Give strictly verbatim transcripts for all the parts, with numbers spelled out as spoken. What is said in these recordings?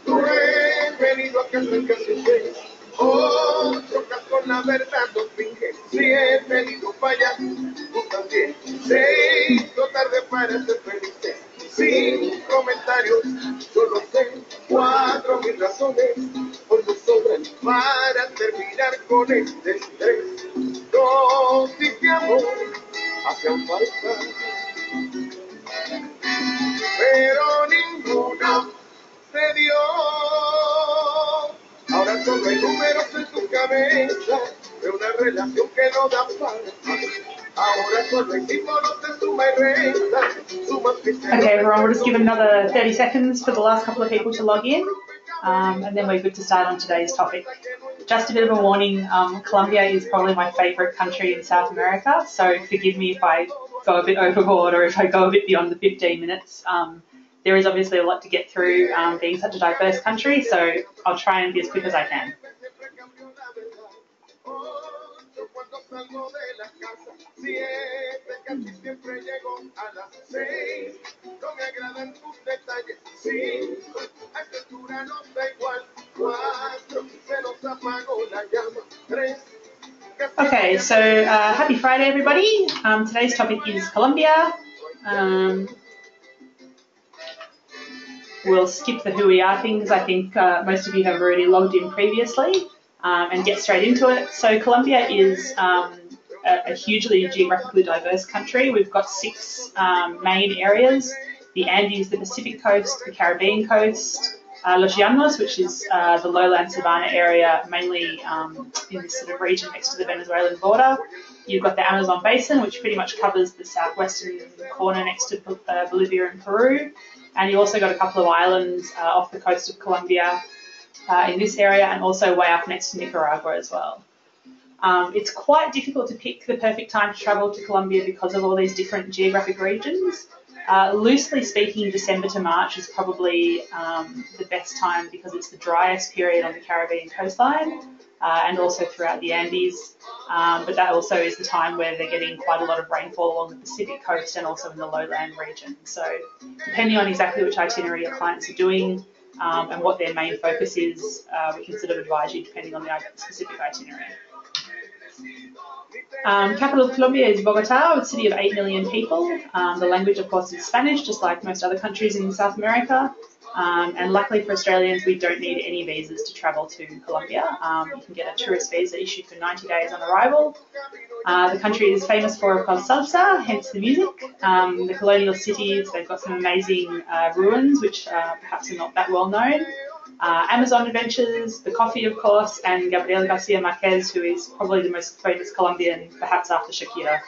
Bienvenido a casa en casa usted. Oh, chocas con la verdad, no finge. Bienvenido para allá, tú también. Se hizo tarde para ser feliz. Sin comentarios, yo lo sé. Cuatro mil razones hoy me sobran para terminar con este estrés. Dosis de amor hacen falta, pero ninguna se dio. Ahora solo hay números en tu cabeza de una relación que no da para. Ahora solo hay símbolos de suma y resta. Okay, everyone, we'll just give another thirty seconds for the last couple of people to log in, um, and then we're good to start on today's topic. Just a bit of a warning, um, Colombia is probably my favourite country in South America, so forgive me if I go a bit overboard or if I go a bit beyond the fifteen minutes. Um, there is obviously a lot to get through um, being such a diverse country, so I'll try and be as quick as I can. Okay, so uh, happy Friday, everybody. Um, today's topic is Colombia. Um, we'll skip the who we are things. I think uh, most of you have already logged in previously, um, and get straight into it. So Colombia is um, a, a hugely geographically diverse country. We've got six um, main areas: the Andes, the Pacific coast, the Caribbean coast, Uh, Los Llanos, which is uh, the lowland savanna area, mainly um, in this sort of region next to the Venezuelan border. You've got the Amazon basin, which pretty much covers the southwestern corner next to uh, Bolivia and Peru. And you also got a couple of islands uh, off the coast of Colombia uh, in this area, and also way up next to Nicaragua as well. Um, it's quite difficult to pick the perfect time to travel to Colombia because of all these different geographic regions. Uh, loosely speaking, December to March is probably um, the best time because it's the driest period on the Caribbean coastline uh, and also throughout the Andes. Um, but that also is the time where they're getting quite a lot of rainfall along the Pacific coast and also in the lowland region. So depending on exactly which itinerary your clients are doing um, and what their main focus is, uh, we can sort of advise you depending on the specific itinerary. Um, capital of Colombia is Bogotá, a city of eight million people. Um, the language, of course, is Spanish, just like most other countries in South America. Um, and luckily for Australians, we don't need any visas to travel to Colombia. Um, you can get a tourist visa issued for ninety days on arrival. Uh, the country is famous for, of course, salsa, hence the music. Um, the colonial cities, they've got some amazing uh, ruins, which uh, perhaps are not that well known. Uh, Amazon adventures, the coffee, of course, and Gabriel Garcia Marquez, who is probably the most famous Colombian, perhaps after Shakira.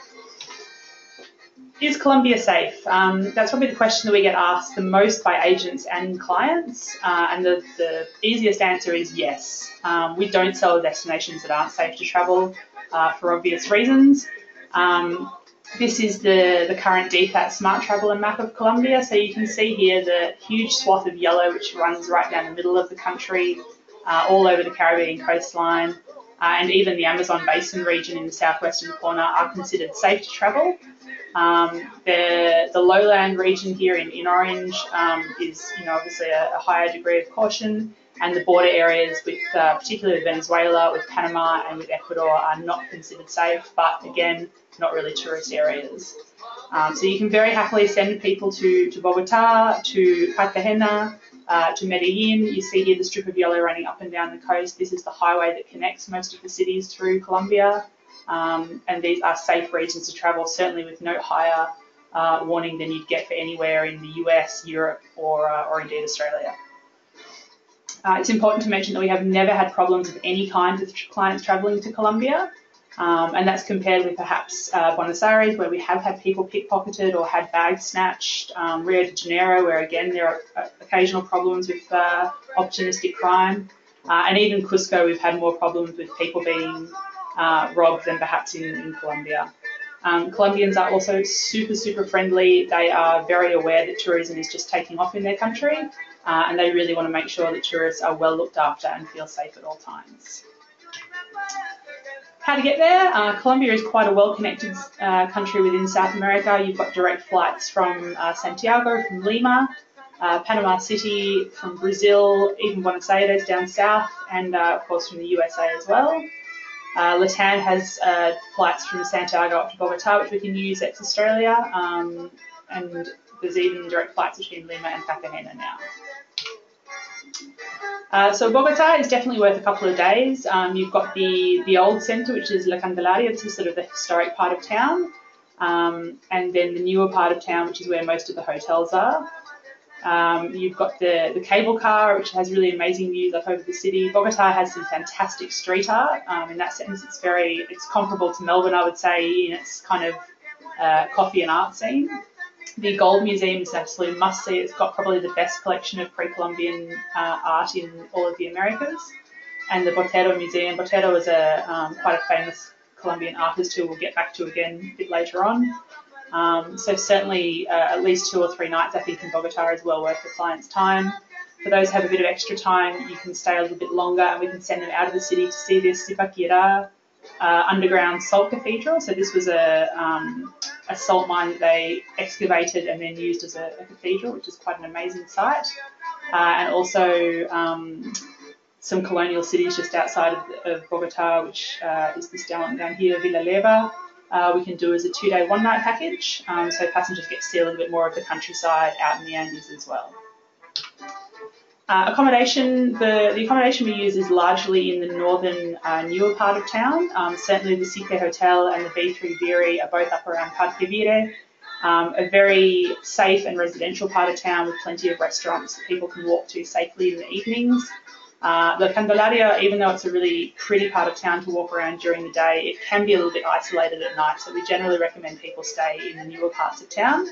Is Colombia safe? Um, that's probably the question that we get asked the most by agents and clients, uh, and the, the easiest answer is yes. Um, we don't sell destinations that aren't safe to travel uh, for obvious reasons. Um, This is the, the current D FAT Smart Traveller map of Colombia. So you can see here the huge swath of yellow which runs right down the middle of the country, uh, all over the Caribbean coastline, uh, and even the Amazon basin region in the southwestern corner are considered safe to travel. Um, the, the lowland region here in, in orange um, is, you know, obviously a, a higher degree of caution, and the border areas with uh, particularly Venezuela, with Panama and with Ecuador are not considered safe, but again, not really tourist areas. Um, so you can very happily send people to, to Bogotá, to Cartagena, uh, to Medellin. You see here the strip of yellow running up and down the coast. This is the highway that connects most of the cities through Colombia. Um, and these are safe regions to travel, certainly with no higher uh, warning than you'd get for anywhere in the U S, Europe, or, uh, or indeed Australia. Uh, it's important to mention that we have never had problems of any kind with clients travelling to Colombia, um, and that's compared with perhaps uh, Buenos Aires, where we have had people pickpocketed or had bags snatched, um, Rio de Janeiro, where again there are uh, occasional problems with uh, opportunistic crime, uh, and even Cusco, we've had more problems with people being uh, robbed than perhaps in, in Colombia. Um, Colombians are also super, super friendly. They are very aware that tourism is just taking off in their country, uh, and they really want to make sure that tourists are well looked after and feel safe at all times. How to get there? Uh, Colombia is quite a well-connected uh, country within South America. You've got direct flights from uh, Santiago, from Lima. uh, Panama City, from Brazil, even Buenos Aires down south, and uh, of course from the U S A as well. Uh, LATAM has uh, flights from Santiago up to Bogota, which we can use ex-Australia, um, and there's even direct flights between Lima and Cartagena now. Uh, so Bogota is definitely worth a couple of days. Um, you've got the, the old centre, which is La Candelaria, it's sort of the historic part of town, um, and then the newer part of town, which is where most of the hotels are. Um, you've got the, the cable car, which has really amazing views up over the city. Bogota has some fantastic street art. Um, in that sense, it's very, it's comparable to Melbourne, I would say, in its kind of uh, coffee and art scene. The Gold Museum is an absolute must-see. It's got probably the best collection of pre-Columbian uh, art in all of the Americas. And the Botero Museum. Botero is a um, quite a famous Colombian artist who we'll get back to again a bit later on. Um, so certainly uh, at least two or three nights, I think, in Bogota is well worth the client's time. For those who have a bit of extra time, you can stay a little bit longer and we can send them out of the city to see this Zipaquirá uh, underground salt cathedral. So this was a, um, a salt mine that they excavated and then used as a, a cathedral, which is quite an amazing site. Uh, and also um, some colonial cities just outside of, of Bogota, which uh, is this down, down here, Villaleva. Uh, we can do as a two-day, one-night package, um, so passengers get to see a little bit more of the countryside out in the Andes as well. Uh, accommodation, the, the accommodation we use is largely in the northern, uh, newer part of town. Um, certainly the Sique Hotel and the B three Beery are both up around Parque Vire, um, a very safe and residential part of town with plenty of restaurants that people can walk to safely in the evenings. Uh, La Candelaria, even though it's a really pretty part of town to walk around during the day, it can be a little bit isolated at night, so we generally recommend people stay in the newer parts of town.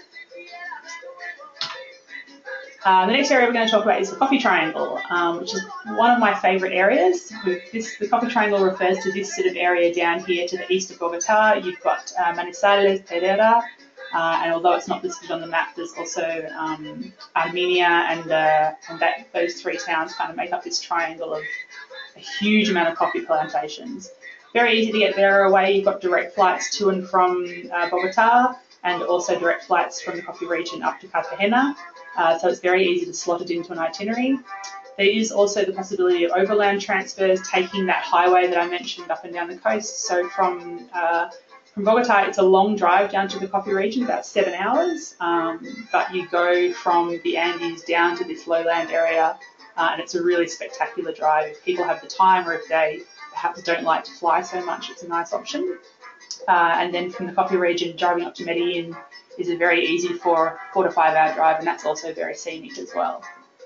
Uh, the next area we're going to talk about is the Coffee Triangle, um, which is one of my favourite areas. This, the Coffee Triangle refers to this sort of area down here to the east of Bogota. You've got uh, Manizales, Pereira, Uh, and although it's not listed on the map, there's also um, Armenia, and, uh, and that those three towns kind of make up this triangle of a huge amount of coffee plantations. Very easy to get there away. You've got direct flights to and from uh, Bogota, and also direct flights from the coffee region up to Cartagena. Uh, so it's very easy to slot it into an itinerary. There is also the possibility of overland transfers, taking that highway that I mentioned up and down the coast. So from uh, From Bogota, it's a long drive down to the coffee region, about seven hours, um, but you go from the Andes down to this lowland area, uh, and it's a really spectacular drive. If people have the time, or if they perhaps don't like to fly so much, it's a nice option. Uh, and then from the coffee region, driving up to Medellin is a very easy four, four to five hour drive, and that's also very scenic as well.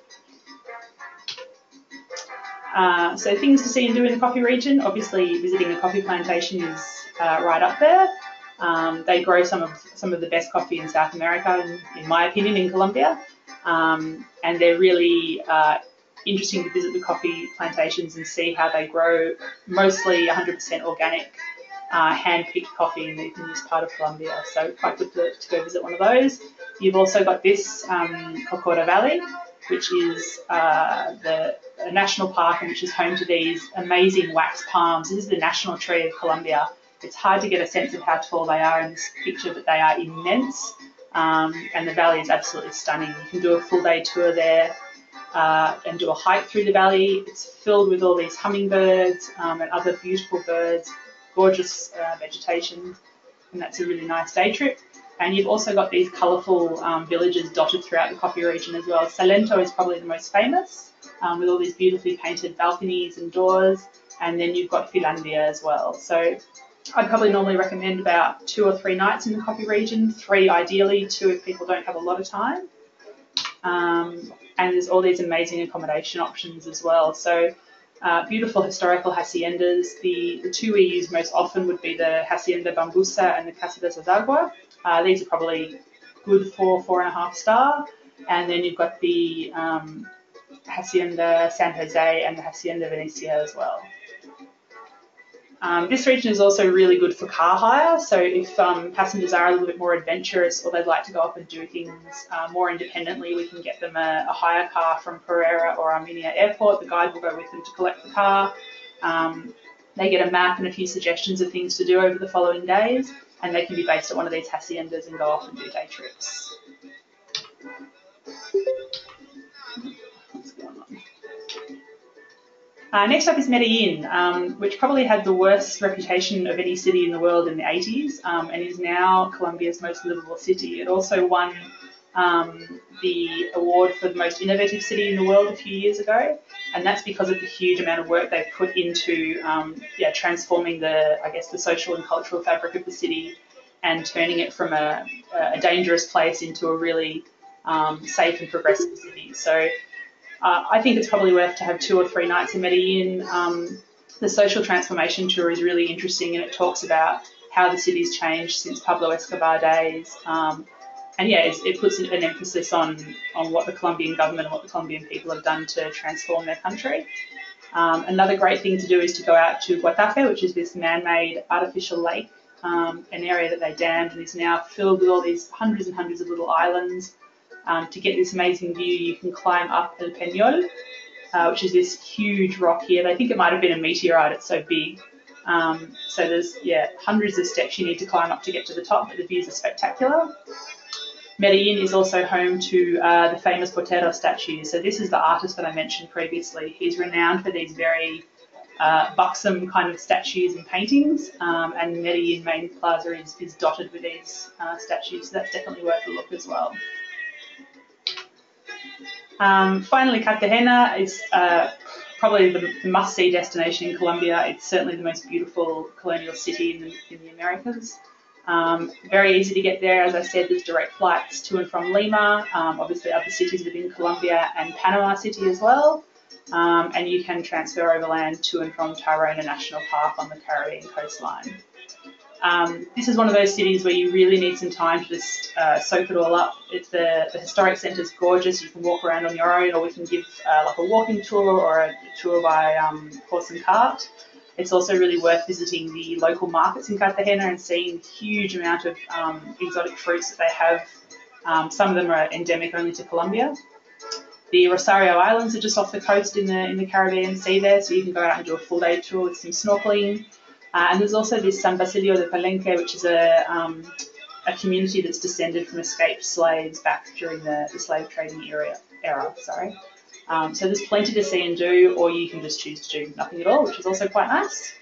Uh, so things to see and do in the coffee region, obviously visiting a coffee plantation is uh, right up there. Um, they grow some of some of the best coffee in South America, in, in my opinion, in Colombia, um, and they're really uh, interesting to visit the coffee plantations and see how they grow mostly one hundred percent organic, uh, hand-picked coffee in, the, in this part of Colombia. So quite good to, to go visit one of those. You've also got this um, Cocora Valley, which is uh, the a national park, and which is home to these amazing wax palms. This is the national tree of Colombia. It's hard to get a sense of how tall they are in this picture, but they are immense, um, and the valley is absolutely stunning. You can do a full day tour there uh, and do a hike through the valley. It's filled with all these hummingbirds um, and other beautiful birds, gorgeous uh, vegetation, and that's a really nice day trip. And you've also got these colourful um, villages dotted throughout the coffee region as well. Salento is probably the most famous, um, with all these beautifully painted balconies and doors. And then you've got Finlandia as well. So I'd probably normally recommend about two or three nights in the coffee region, three ideally, two if people don't have a lot of time. Um, and there's all these amazing accommodation options as well. So uh, beautiful historical haciendas. The, the two we use most often would be the Hacienda Bambusa and the Casa de Zadagua. Uh, these are probably good four, four and a half star. And then you've got the um, Hacienda San Jose and the Hacienda Venecia as well. Um, this region is also really good for car hire. So if um, passengers are a little bit more adventurous, or they'd like to go up and do things uh, more independently, we can get them a, a hire car from Pereira or Armenia Airport. The guide will go with them to collect the car. Um, they get a map and a few suggestions of things to do over the following days, and they can be based at one of these haciendas and go off and do day trips. Uh, next up is Medellin, um, which probably had the worst reputation of any city in the world in the eighties, um, and is now Colombia's most livable city. It also won um, the award for the most innovative city in the world a few years ago, and that's because of the huge amount of work they've put into um, yeah, transforming the, I guess, the social and cultural fabric of the city and turning it from a, a dangerous place into a really um, safe and progressive city. So uh, I think it's probably worth to have two or three nights in Medellin. Um, the social transformation tour is really interesting, and it talks about how the city's changed since Pablo Escobar days. Um, and yeah, it's, it puts an emphasis on, on what the Colombian government and what the Colombian people have done to transform their country. Um, another great thing to do is to go out to Guatafe, which is this man-made artificial lake, um, an area that they dammed and is now filled with all these hundreds and hundreds of little islands. Um, to get this amazing view, you can climb up El Peñol, uh, which is this huge rock here. They think it might have been a meteorite, it's so big. Um, so there's, yeah, hundreds of steps you need to climb up to get to the top, but the views are spectacular. Medellin is also home to uh, the famous Botero statue. So this is the artist that I mentioned previously. He's renowned for these very uh, buxom kind of statues and paintings, um, and Medellin main plaza is, is dotted with these uh, statues, so that's definitely worth a look as well. Um, finally, Cartagena is uh, probably the, the must-see destination in Colombia. It's certainly the most beautiful colonial city in the, in the Americas. Um, very easy to get there. As I said, there's direct flights to and from Lima, um, obviously other cities within Colombia, and Panama City as well. Um, and you can transfer overland to and from Tayrona National Park on the Caribbean coastline. Um, this is one of those cities where you really need some time to just uh, soak it all up. It's the, the historic centre is gorgeous. You can walk around on your own, or we can give uh, like a walking tour or a tour by um, horse and cart. It's also really worth visiting the local markets in Cartagena and seeing the huge amount of um, exotic fruits that they have. Um, some of them are endemic only to Colombia. The Rosario Islands are just off the coast in the in the Caribbean Sea there, so you can go out and do a full day tour with some snorkeling. Uh, and there's also this San Basilio de Palenque, which is a um, a community that's descended from escaped slaves back during the, the slave trading era. era sorry. Um, so there's plenty to see and do, or you can just choose to do nothing at all, which is also quite nice.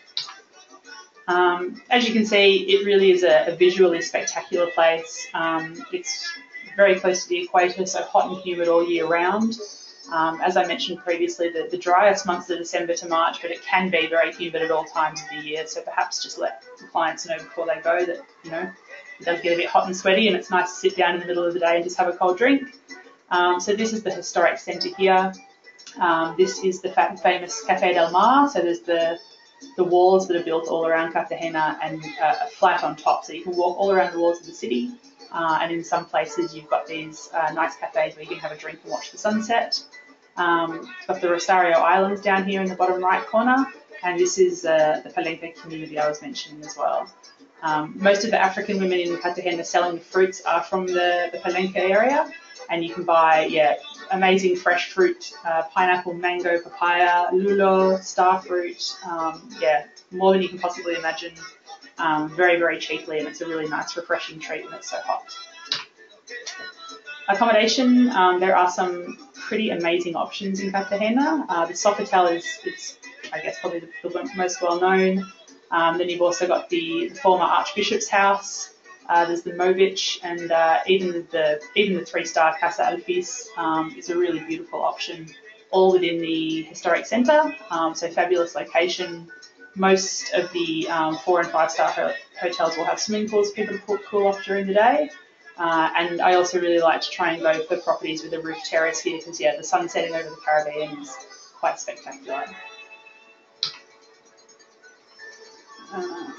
Um, as you can see, it really is a, a visually spectacular place. Um, it's very close to the equator, so hot and humid all year round. Um, as I mentioned previously, the, the driest months are December to March, but it can be very humid at all times of the year, so perhaps just let the clients know before they go that, you know, it does get a bit hot and sweaty, and it's nice to sit down in the middle of the day and just have a cold drink. Um, so this is the historic centre here. Um, this is the famous Café del Mar. So there's the the walls that are built all around Cartagena and uh, flat on top. So you can walk all around the walls of the city. Uh, and in some places you've got these uh, nice cafes where you can have a drink and watch the sunset. Um, got the Rosario Islands down here in the bottom right corner. And this is uh, the Palenque community I was mentioning as well. Um, most of the African women in Cartagena selling the fruits are from the, the Palenque area. And you can buy, yeah, amazing fresh fruit, uh, pineapple, mango, papaya, lulo, starfruit, um, yeah, more than you can possibly imagine, um, very, very cheaply, and it's a really nice, refreshing treat when it's so hot. Accommodation, um, there are some pretty amazing options in Cartagena. Uh, the Sofitel is, is, I guess, probably the, the most well-known. Um, then you've also got the, the former Archbishop's house. Uh, there's the Movich, and uh, even the even the three-star Casa Alfis um, is a really beautiful option, all within the historic centre. Um, so fabulous location. Most of the um, four and five-star ho hotels will have swimming pools for people to cool off during the day. Uh, and I also really like to try and go for properties with a roof terrace here because, yeah, the sun setting over the Caribbean is quite spectacular. Um,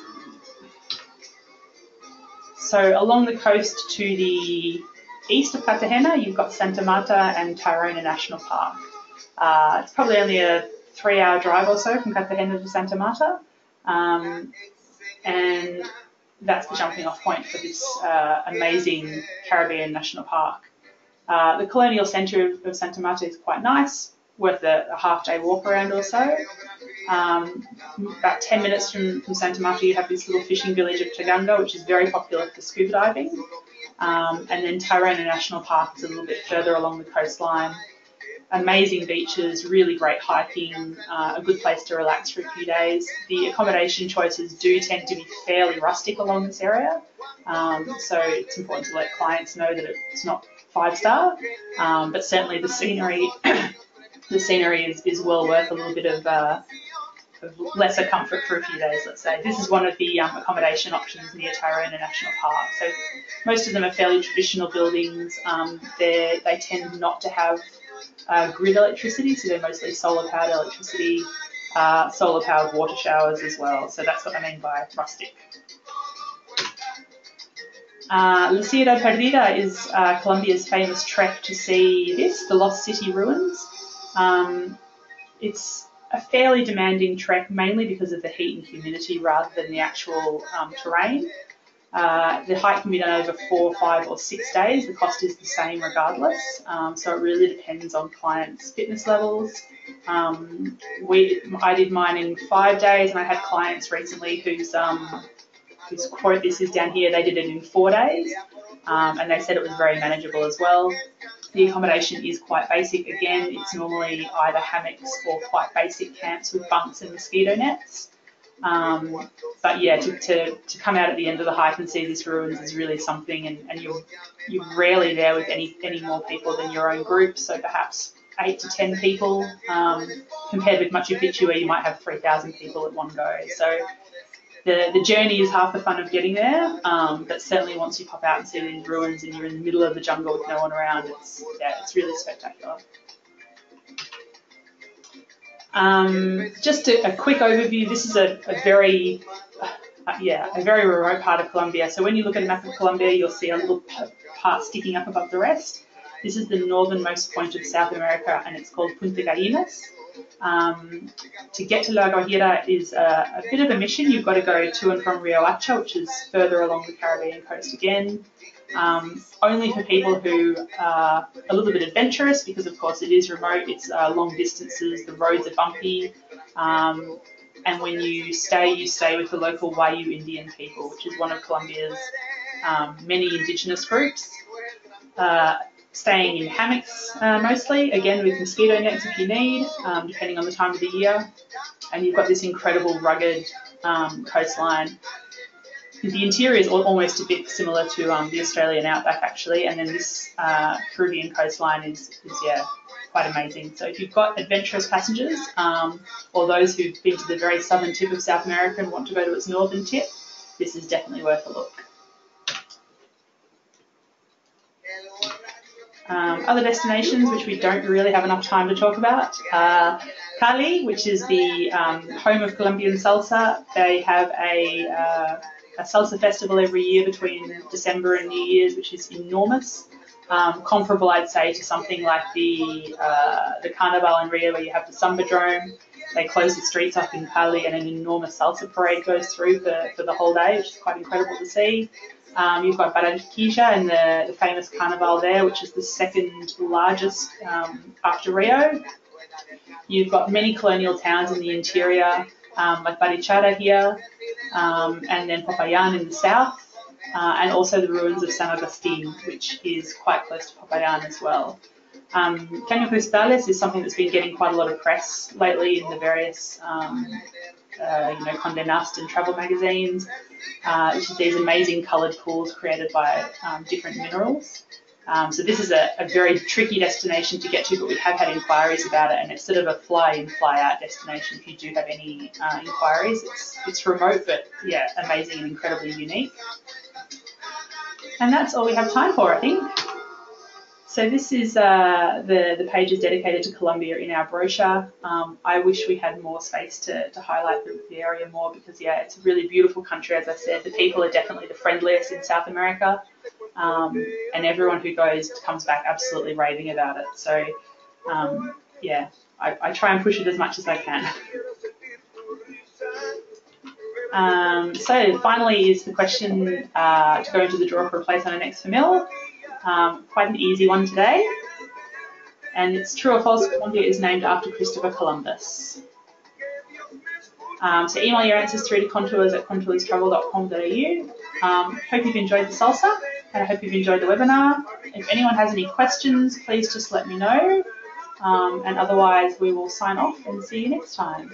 So along the coast to the east of Cartagena, you've got Santa Marta and Tayrona National Park. Uh, it's probably only a three-hour drive or so from Cartagena to Santa Marta, um, and that's the jumping-off point for this uh, amazing Caribbean National Park. Uh, the colonial centre of, of Santa Marta is quite nice, worth a, a half-day walk around or so. Um, about ten minutes from, from Santa Marta, you have this little fishing village of Taganga, which is very popular for scuba diving. Um, and then Tayrona National Park is a little bit further along the coastline. amazing beaches, really great hiking, uh, a good place to relax for a few days. The accommodation choices do tend to be fairly rustic along this area, um, so it's important to let clients know that it's not five star, um, but certainly the scenery, the scenery is, is well worth a little bit of, uh, of lesser comfort for a few days, let's say. This is one of the um, accommodation options near Tayrona National Park. So most of them are fairly traditional buildings. Um, they tend not to have uh, grid electricity, so they're mostly solar-powered electricity, uh, solar-powered water showers as well. So that's what I mean by rustic. Uh, La Ciudad Perdida is uh, Colombia's famous trek to see this, the Lost City ruins. Um, it's a fairly demanding trek, mainly because of the heat and humidity rather than the actual um, terrain. Uh, the hike can be done over four, five or six days. The cost is the same regardless. Um, so it really depends on clients' fitness levels. Um, we, I did mine in five days and I had clients recently whose, um, whose quote this is down here, they did it in four days um, and they said it was very manageable as well. The accommodation is quite basic. Again, it's normally either hammocks or quite basic camps with bunks and mosquito nets. Um, but yeah, to, to, to come out at the end of the hike and see these ruins is really something, and, and you're, you're rarely there with any, any more people than your own group, so perhaps eight to ten people, um, compared with Machu Picchu where you might have three thousand people at one go. So the, the journey is half the fun of getting there, um, but certainly once you pop out and see these ruins and you're in the middle of the jungle with no one around, it's, yeah, it's really spectacular. Um, just a, a quick overview. This is a, a very, uh, yeah, a very remote part of Colombia. So when you look at a map of Colombia, you'll see a little part sticking up above the rest. This is the northernmost point of South America, and it's called Punta Gallinas. Um, to get to La Guajira is a, a bit of a mission. You've got to go to and from Rio Hacha, which is further along the Caribbean coast again. Um, only for people who are a little bit adventurous, because of course it is remote, it's uh, long distances, the roads are bumpy, um, and when you stay, you stay with the local Wayuu Indian people, which is one of Colombia's um, many indigenous groups. Uh, staying in hammocks uh, mostly, again with mosquito nets if you need, um, depending on the time of the year, and you've got this incredible rugged um, coastline. The interior is almost a bit similar to um, the Australian outback actually, and then this uh, Peruvian coastline is, is yeah, quite amazing. So if you've got adventurous passengers um, or those who've been to the very southern tip of South America and want to go to its northern tip, this is definitely worth a look. Um, other destinations which we don't really have enough time to talk about, uh, Cali, which is the um, home of Colombian salsa. They have a uh, a salsa festival every year between December and New Year's, which is enormous. Um, comparable, I'd say, to something like the uh, the Carnival in Rio, where you have the Sambadrome. They close the streets up in Cali, and an enormous salsa parade goes through for, for the whole day, which is quite incredible to see. Um, you've got Barranquilla and the, the famous Carnival there, which is the second largest um, after Rio. You've got many colonial towns in the interior, um, like Barichara here, um, and then Popayan in the south, uh, and also the ruins of San Agustin, which is quite close to Popayan as well. Um, Caño Cristales is something that's been getting quite a lot of press lately in the various, um, uh, you know, Condé Nast and travel magazines, uh, which is these amazing coloured pools created by um, different minerals. Um, so this is a, a very tricky destination to get to, but we have had inquiries about it, and it's sort of a fly-in, fly-out destination if you do have any uh, inquiries. It's, it's remote, but yeah, amazing and incredibly unique. And that's all we have time for, I think. So this is uh, the, the pages dedicated to Colombia in our brochure. Um, I wish we had more space to, to highlight the, the area more because, yeah, it's a really beautiful country, as I said. The people are definitely the friendliest in South America, um, and everyone who goes comes back absolutely raving about it. So, um, yeah, I, I try and push it as much as I can. Um, so finally is the question uh, to go into the draw for a place on an X for Mill. Um, quite an easy one today, and it's true or false, Colombia is named after Christopher Columbus. Um, so email your answers through to contours at contours travel dot com dot a u. Um, hope you've enjoyed the salsa, and I hope you've enjoyed the webinar. If anyone has any questions, please just let me know. Um, and otherwise, we will sign off and see you next time.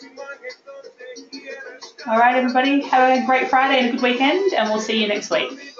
All right, everybody, have a great Friday and a good weekend, and we'll see you next week.